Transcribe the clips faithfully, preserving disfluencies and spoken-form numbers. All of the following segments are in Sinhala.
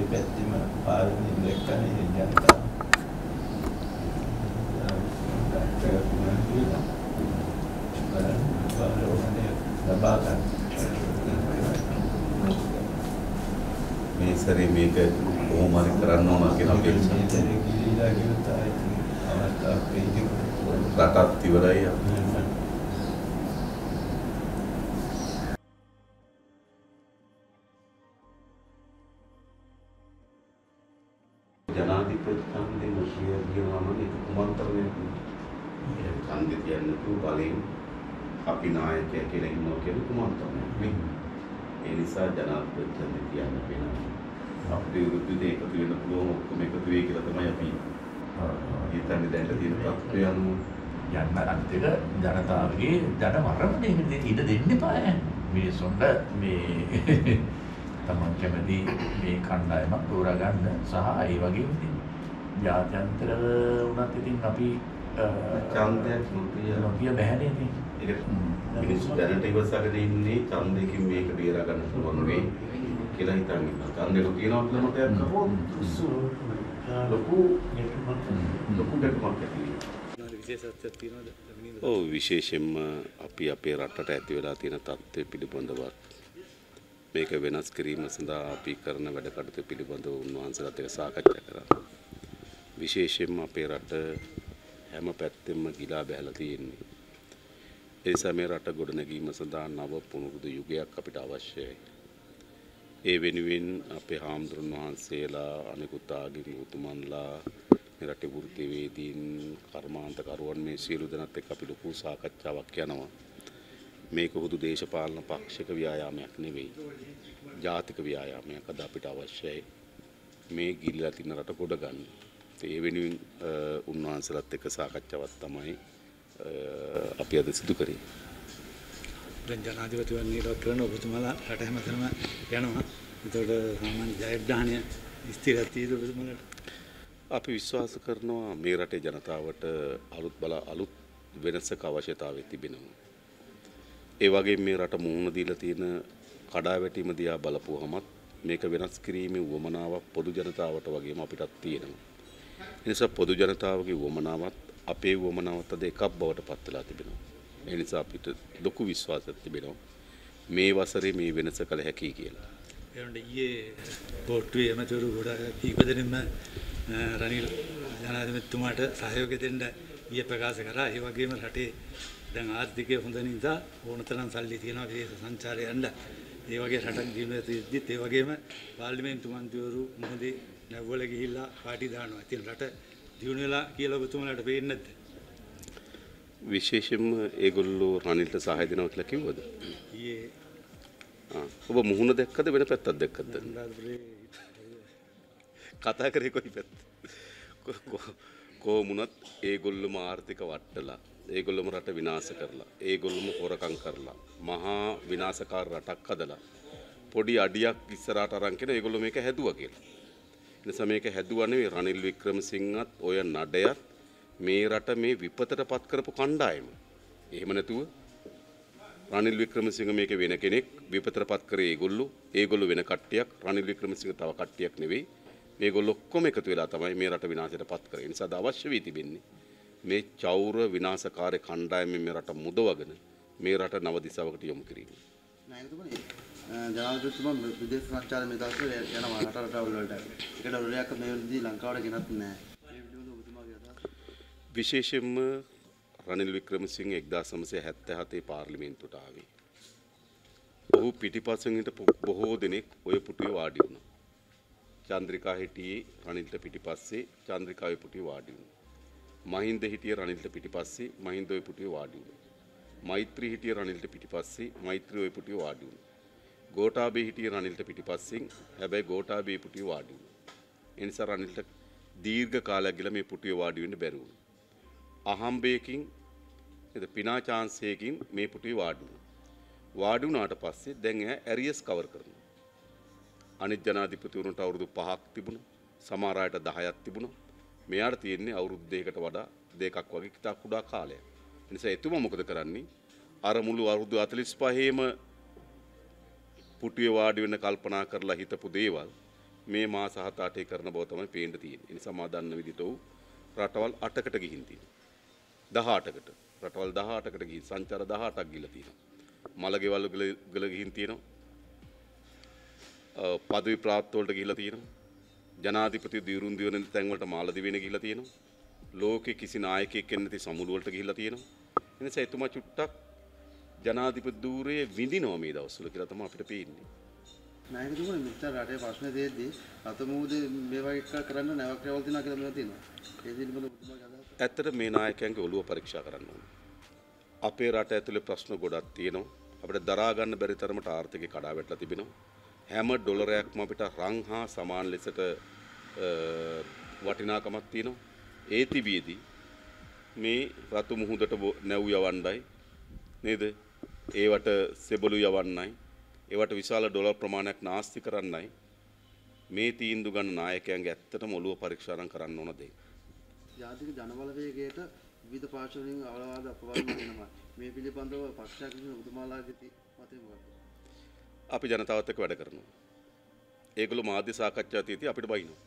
පැත්තෙම පාරේ ඉලෙක්කනේ ජනතාව. මේ සැරේ මේක කොහොම හරි කරන්න ඕන කියලා අපේක්ෂා රටත් ඉවරයි. ජනාධිපති ඡන්දේ මුසිය කියනවා නම් ඒක කුමන්ත්‍රණයක් නෙවෙයි. ඒක ඡන්දේ කියන්නේ තු බලෙන් අපි නායකයෙක් කියලා ඉන්නවා කියන කුමන්ත්‍රණයක් නෙවෙයි. ඒ නිසා ජනාධිපති ඡන්දේ කියන්න වෙනවා. අපේ විරුද්ධ එකතු වෙන පුළුවන් ඔක්කොම එකතු වෙයි කියලා තමයි අපි හිතන්නේ දැන් තියෙන තත්ත්වය අනුව යන්න අන්තික ජනතාවගේ ජන මරණය ඉඩ දෙන්න එපා. මිනිස්සුන්ට මේ තමන් කැමති මේ කණ්ඩායමක් තෝරාගන්න සහ ඒ වගේම ජාත්‍යන්තර වුණත් ඉතින් අපි ඡන්දයක් නොකිය නොකිය බැහැනේ ඉතින්. ඒක මිනිස්සු දැනට ඉවසගෙන ඉන්නේ ඡන්දයකින් මේක බේරා ගන්න පුළුවන් වෙයි කියලා හිතන් ඉන්නවා. ඡන්දේ නොකියනවා කියලා මතයක් කරොත් ලොකු ලොකු දෙයක් විශේෂත්වයක් තියෙනවද? ඔව් විශේෂයෙන්ම අපි අපේ රටට ඇති වෙලා තියෙන තත්ත්වය පිළිබඳව මේක වෙනස් කිරීම සඳහා අපි කරන වැඩ කටයුතු පිළිබඳව උන්වහන්සේලාත් එක්ක සාකච්ඡා කරා. විශේෂයෙන්ම අපේ රට හැම පැත්තෙම ගිලා බැහැලා තියෙන්නේ. ඒ නිසා මේ රට ගොඩනැගීම සඳහා නව පුනරුදු යුගයක් අපිට අවශ්‍යයි. ඒ වෙනුවෙන් අපේ හාමුදුරන් වහන්සේලා අනිකුත් ආගමික උතුමන්ලා මේ රටේ වෘත්තීවේදීන් කර්මාන්තකරුවන් මේ සියලු දෙනාත් එක්ක අපි ලොකු සාකච්ඡාවක් යනවා. මේක හුදු දේශපාලන පාක්ෂික ව්‍යායාමයක් නෙවෙයි. ජාතික ව්‍යායාමයක් අද අපිට අවශ්‍යයි. මේ ගිලිලා තියෙන රට ගොඩ ගන්න. ඒ වෙනුවෙන් උන්වහන්සේලාත් එක්ක සාකච්ඡාවක් තමයි අපි අද සිදු කරේ. දැන් ජනාධිපතිවරණය කරන ඔබතුමාලා රට හැමතැනම යනවා. ඒතකොට සාමාන්‍ය ජයග්‍රහණය ස්ථිරව තියෙද ඔබතුමාලාට? අපි විශ්වාස කරනවා මේ රටේ ජනතාවට අලුත් බල අලුත් වෙනසක අවශ්‍යතාවය තිබෙනවා. ඒ වගේම මේ රට මුහුණ දීලා තියෙන කඩාවැටීම දිහා බලපුවහමත් මේක වෙනස් කිරීමේ උවමනාවක් පොදු ජනතාවට වගේම අපිටත් තියෙනවා. ඒ නිසා පොදු ජනතාවගේ උවමනාවත් අපේ උවමනාවත් අද එකක් බවට පත් වෙලා තිබෙනවා. ඒ නිසා අපිට ලොකු විශ්වාසයක් තිබෙනවා මේ වසරේ මේ වෙනස කළ හැකියි කියලා. ඒ වුණත් ඊයේ පොට්ටුවේ එමෙතුරු ගොඩක් කීප දෙනෙක්ම රනිල් ජනාධිපතිතුමාට සහයෝගය දෙන්න ඊයේ ප්‍රකාශ කරා. ඒ වගේම රටේ දැන් ආර්ථිකය හොඳ නිසා ඕනතරම් සල්ලි තියෙනවා විදේශ සංචාරය යන්න. ඒ වගේ රටක් දිනුවේ තියද්දිත් ඒ වගේම පාර්ලිමේන්තු මන්ත්‍රීවරු මොහොතේ නැවවල ගිහිල්ලා පාටි දානවා. ඉතින් රට දිනු වෙලා කියලා ඔබතුමාලාට පේන්නේ නැද්ද? විශේෂයෙන්ම ඒගොල්ලෝ රනිල්ට සහාය දෙනවා කියලා කිව්වද? ඊයේ ආ ඔබ මුහුණ දැක්කද වෙන පැත්තක් දැක්කද? කතා කරේ කොයි පැත්ත? කොහොමුණත් ඒගොල්ලෝම ආර්ථික වට්ටලා ඒගොල්ලොම රට විනාශ කරලා ඒගොල්ලොම හොරකම් කරලා මහා විනාශකාර රටක් හදලා පොඩි අඩියක් ඉස්සරහට අරන් කියන ඒගොල්ලෝ මේක හැදුවා කියලා. ඒ නිසා මේක හැදුවා නෙවෙයි රනිල් වික්‍රමසිංහත් ඔය නඩයත් මේ රට මේ විපතටපත් කරපු කණ්ඩායම. එහෙම නැතුව රනිල් වික්‍රමසිංහ මේක වෙන කෙනෙක් විපතටපත් කරේ ඒගොල්ලෝ ඒගොල්ලෝ වෙන කට්ටියක් රනිල් වික්‍රමසිංහ තව කට්ටියක් නෙවෙයි. මේගොල්ලෝ ඔක්කොම එකතු වෙලා තමයි මේ රට විනාශයටපත් කරේ. ඒ නිසා අවශ්‍ය වී තිබෙන්නේ මේ චෞර විනාශකාරී කණ්ඩායමෙන් මේ රට මුදවගෙන මේ රට නව දිශාවකට යොමු කිරීම. නායකතුමනි ජනාධිපතිතුමා විදේශ සංචාර මේ දවස්වල යනවා රට රටවල් වලට. ඒකට රොලයක් මේ වෙලදී ලංකාවට ගෙනත් නැහැ. මේ පිළිබඳව ඔබතුමාගේ අදහස? විශේෂයෙන්ම රනිල් වික්‍රමසිංහ එක්දාස් නවසිය හැත්තෑ හතේ පාර්ලිමේන්තුවට ආවේ. ඔහු පිටිපස්සෙන් හිටපු බොහෝ දෙනෙක් ඔය පුටුවේ වාඩි වුණා. චන්ද්‍රිකා හිටියේ රනිල්ට පිටිපස්සේ චන්ද්‍රිකාවේ පුටුවේ වාඩි වුණා. මහින්ද හිටියේ රනිල්ට පිටිපස්සේ මහින්ද ඔය පුටුවේ වාඩි වුණා. මෛත්‍රී හිටියේ රනිල්ට පිටිපස්සේ මෛත්‍රී ඔය පුටුවේ වාඩි වුණා. ගෝඨාභය හිටියේ රනිල්ට පිටිපස්සෙන් හැබැයි ගෝඨාභය පුටුවේ වාඩි වුණා. ඒ නිසා රනිල්ට දීර්ඝ කාලයක් ගිල මේ පුටුවේ වාඩි වෙන්න බැරි වුණා. අහම්බයකින් නේද පිනා chance-යකින් මේ පුටුවේ වාඩි වුණා. වාඩි වුණාට පස්සේ දැන් එයා ඇරියස් කවර් කරනවා. අනිත් ජනාධිපතිවරුන්ට අවුරුදු පහක් තිබුණා. සමහර අයට දහයක් තිබුණා. මෙයාට තියෙන්නේ අවුරුදු දෙකකට වඩා දෙකක් වගේ කිතා කුඩා කාලයක්. ඒ නිසා එතුමා මොකද කරන්නේ? අර මුළු අවුරුදු හතළිස් පහේම පුටුවේ වාඩි වෙන්න කල්පනා කරලා හිතපු දේවල් මේ මාස හත අටේ කරන බව තමයි පේන්න තියෙන්නේ. ඒ නිසා මා දන්න විදිහට උ රටවල් අටකට ගිහින් තියෙනවා. දහඅටකට. රටවල් දහඅටකට ගිහින් සංචාර දහඅටක් ගිහලා තියෙනවා. මලගෙවල් ගල ගිහින් තියෙනවා. පදවි ප්‍රාප්ත වලට ගිහිලා තියෙනවා. ජනාධිපති දිරුන් දිවන තැන් වලට මාලදිවෙන ගිහිලා තියෙනවා. ලෝකේ කිසි නායකයෙක් එන්නේ නැති සමුළු වලට ගිහිලා තියෙනවා. ඒ නිසා එතුමා චුට්ටක් ජනාධිපති ධූරයේ විඳිනවා මේ දවස්වල කියලා තමයි අපිට පේන්නේ. නායකතුමනි මෙතන රටේ ප්‍රශ්න දෙද්දී අතමූදේ මේවා එක කරන්න නැවක් රැවල් තියනවා කියලා මේවා තියෙනවා. ඒ පිළිබඳව ඔබතුමාගේ අදහස? ඇත්තට මේ නායකයන්ගේ ඔළුව පරීක්ෂා කරන්න ඕනේ. අපේ රට ඇතුලේ ප්‍රශ්න ගොඩක් තියෙනවා. අපිට දරා ගන්න බැරි තරමට ආර්ථිකය කඩා වැටලා තිබෙනවා. හැම ඩොලරයක්ම අපිට රන් හා සමාන ලෙසට වටිනාකමක් තියෙනවා. ඒ තිබියදී මේ රතු මුහුදට නැව් යවන්නයි නේද? ඒවට සෙබළු යවන්නයි, ඒවට විශාල ඩොලර් ප්‍රමාණයක් නාස්ති කරන්නයි මේ තීන්දුව ගන්න නායකයන්ගේ ඇත්තටම ඔළුව පරීක්ෂා කරන්න ඕන දෙයක්. ජාතික ජනබලවේගයට විවිධ පාර්ශ්වවලින් අවවාද අපවාද වෙනවා. මේ පිළිබඳව පක්ෂයක් විසින් ඔබතුමාලාගේ මතය මොකක්ද? අපි ජනතාවත් එක්ක වැඩ කරනවා. ඒගොල්ලෝ මාධ්‍ය සාකච්ඡා තියදී අපිට බයිනවා.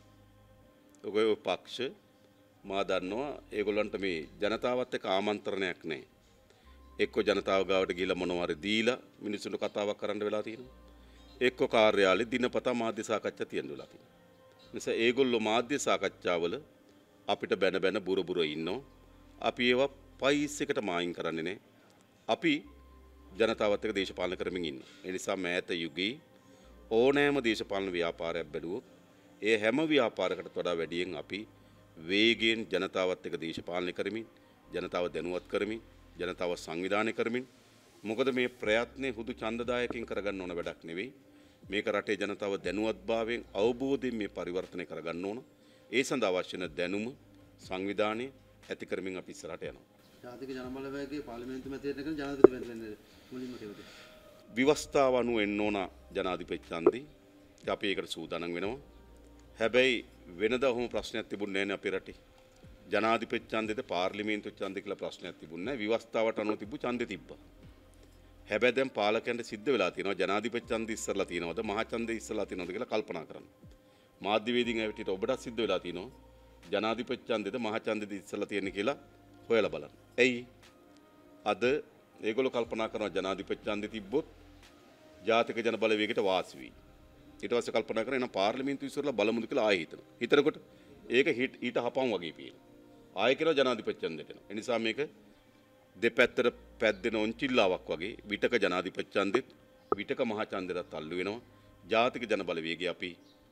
ඔය පක්ෂ මා දන්නවා ඒගොල්ලන්ට මේ ජනතාවත් එක්ක ආමන්ත්‍රණයක් නැහැ. එක්ක ජනතාව ගාවට ගිහිල්ලා මොනවා හරි දීලා මිනිස්සුන්ට කතාවක් කරන්න වෙලා තියෙනවා. එක්ක කාර්යාලේ දිනපතා මාධ්‍ය සාකච්ඡා තියෙන්න වෙලා තියෙනවා. නිසා ඒගොල්ලෝ මාධ්‍ය සාකච්ඡාවල අපිට බැන බැන බුර බුර ඉන්නවා. අපි ඒවා පයිස් එකට මායින් කරන්නේ නැහැ. අපි ජනතාවත් එක්ක දේශපාලන කරමින් ඉන්නවා. ඒ නිසා මෑත යුගයේ ඕනෑම දේශපාලන ව්‍යාපාරයක් බැලුවොත් ඒ හැම ව්‍යාපාරයකටත් වඩා වැඩියෙන් අපි වේගයෙන් ජනතාවත් එක්ක දේශපාලනය කරමින්, ජනතාව දැනුවත් කරමින්, ජනතාව සංවිධානය කරමින්, මොකද මේ ප්‍රයත්නේ හුදු ඡන්දදායකකින් කරගන්න ඕන වැඩක් නෙවෙයි. මේක රටේ ජනතාව දැනුවත්භාවයෙන් අවබෝධයෙන් මේ පරිවර්තනය කරගන්න ඕන. ඒ සඳහා අවශ්‍ය වෙන දැනුම සංවිධානය ඇති කරමින් අපි ඉස්සරහට යනවා. ජාතික ජනබලවේගයේ පාර්ලිමේන්තු මැතිවරණ කරන ජනාධිපති වෙන්න මුලින්ම කැමතියි. විවස්ථාව අනුව එන්න ඕන ජනාධිපති ඡන්දේ. අපි ඒකට සූදානම් වෙනවා. හැබැයි වෙනදා ඔහොම ප්‍රශ්නයක් තිබුණේ නැහැ නේ අපේ රටේ. ජනාධිපති ඡන්දෙද පාර්ලිමේන්තු ඡන්දෙ කියලා ප්‍රශ්නයක් තිබුණේ නැහැ. විවස්ථාවට අනුව තිබු ඡන්දෙ තිබ්බා. හැබැයි දැන් පාලකයන්ට සිද්ධ වෙලා තියෙනවා ජනාධිපති ඡන්දෙ ඉස්සරලා තියෙනවද මහ ඡන්දෙ ඉස්සරලා තියෙනවද කියලා කල්පනා කරන්න. මාධ්‍යවේදීන් ඇවිත් ඔබට සිද්ධ වෙලා තියෙනවා ජනාධිපති ඡන්දෙද මහ ඡන්දෙද ඉස්සරලා තියෙන්නේ කියලා හොයලා බලන්න. එයි අද ඒගොල්ලෝ කල්පනා කරනවා ජනාධිපති ඡන්දෙ තිබ්බොත් ජාතික ජන බලවේගයට වාසි වෙයි. ඊට පස්සේ කල්පනා කරන එන පාර්ලිමේන්තු ඉස්සරලා බලමුද කියලා ආයෙ හිතනවා. හිතනකොට ඒක ඊට හපම් වගේ පේනවා. ආයෙ කියලා ජනාධිපති ඡන්දෙට එනවා. ඒ නිසා මේක දෙපැත්තට පැද්දෙන ඔන්චිල්ලාවක් වගේ විටක ජනාධිපති ඡන්දෙත් විටක මහ ඡන්දෙට තල්ලු වෙනවා. ජාතික ජන බලවේගය අපි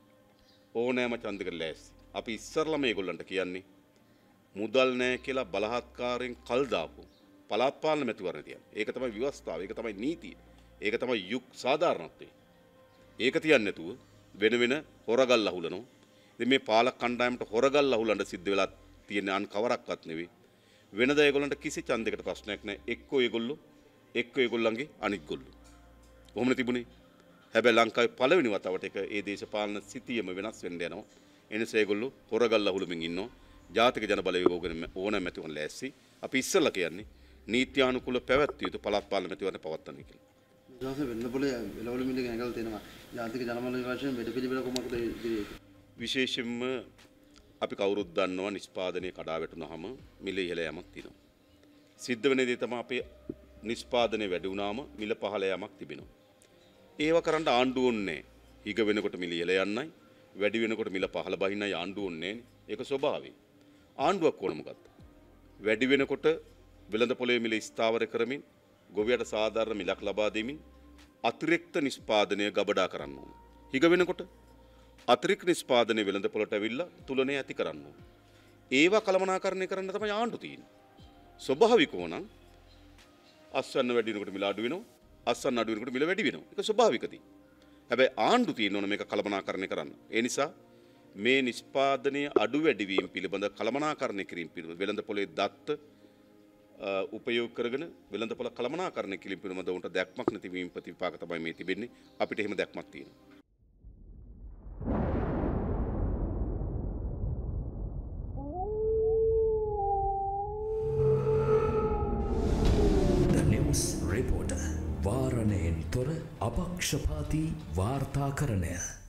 ඕනෑම ඡන්දයකට ලෑස්ති. අපි ඉස්සරලා මේගොල්ලන්ට කියන්නේ මුදල් නැහැ කියලා බලහත්කාරයෙන් කල් දාපු පළාත් පාලන මැතිවරණ තියන්න. ඒක තමයි ව්‍යවස්ථාව. ඒක තමයි නීතිය. ඒක තමයි යුක් සාධාරණත්වය. ඒක තියන්නේ නැතුව වෙන වෙන හොරගල් අහුලනවා. ඉතින් මේ පාලක කණ්ඩායමට හොරගල් අහුලන්න සිද්ධ වෙලා තියෙන අන් කවරක්වත් නෙවෙයි. වෙනදා ඒගොල්ලන්ට කිසි ඡන්දයකට ප්‍රශ්නයක් නැහැ. එක්කෝ ඒගොල්ලෝ එක්කෝ ඒගොල්ලන්ගේ අනිත් ගොල්ලෝ. කොහොමද තිබුණේ? හැබැයි ලංකාවේ පළවෙනි වතාවට එක ඒ දේශපාලන සිතියම වෙනස් වෙන්න යනවා. එනිසා ඒගොල්ලෝ හොරගල් අහුලමින් ඉන්නවා. ජාතික ජන බලවේගයෙන් ඕනෑම මැතිවරණ ලෑස්ති. අපි ඉස්සෙල්ලා කියන්නේ නීත්‍යානුකූල පැවැත්විය යුතු පළාත් පාලන මැතිවරණ පවත්වන්න කියලා. ඊට පස්සේ වෙන්න පොලේ එළවලු මිල ගැඟල් තියෙනවා. ජාතික ජනබල වශයෙන් මෙඩ පිළිවෙල කොහොමද විශේෂයෙන්ම අපි කවුරුත් දන්නවා නිෂ්පාදනයේ කඩා වැටුනහම මිල ඉහළ යamak තියෙනවා. සිද්ධ වෙන දේ තමයි අපේ නිෂ්පාදනය වැඩි වුණාම මිල පහළ යamak තිබෙනවා. ඒව කරන්න ආණ්ඩුව ඕනේ. හිග වෙනකොට මිල ඉහළ යන්නයි, වැඩි වෙනකොට මිල පහළ බහින්නයි ආණ්ඩුව ඕනේ. ඒක ස්වභාවය. ආණ්ඩුවක් ඕන මොකද්ද? වැඩි වෙනකොට වෙළඳ පොලේ මිල ස්ථාවර කරමින් ගොවියට සාධාරණ මිලක් ලබා දෙමින් අතිරික්ත නිෂ්පාදනය ගබඩා කරන්න ඕන. හිග වෙනකොට අතිරික්ත නිෂ්පාදනය වෙළඳ පොලට ඇවිල්ලා තුලනය ඇති කරන්න ඕන. ඒවා කළමනාකරණය කරන්න තමයි ආණ්ඩුව තියෙන්නේ. ස්වභාවිකව නම් අස්වැන්න වැඩි වෙනකොට මිල අඩු වෙනවා. අස්වැන්න අඩු වෙනකොට මිල වැඩි වෙනවා. ඒක ස්වභාවිකදී. හැබැයි ආණ්ඩුව තියෙන ඕන මේක කළමනාකරණය කරන්න. ඒ නිසා මේ නිෂ්පාදනයේ අඩු වැඩි වීම පිළිබඳ කළමනාකරණය කිරීම පිළිබඳ වෙළඳ පොලේ දත්ත උපයෝග කරගෙන වෙළඳ පොළ කළමනාකරණය කිරීම පිළිබඳ උන්ට දැක්මක් නැති වීම ප්‍රතිපාක තමයි මේ තිබෙන්නේ. අපිට එහෙම දැක්මක් තියෙනවා. The News Reporter වාරණයෙන් තොර අපක්ෂපාතී වාර්තාකරණය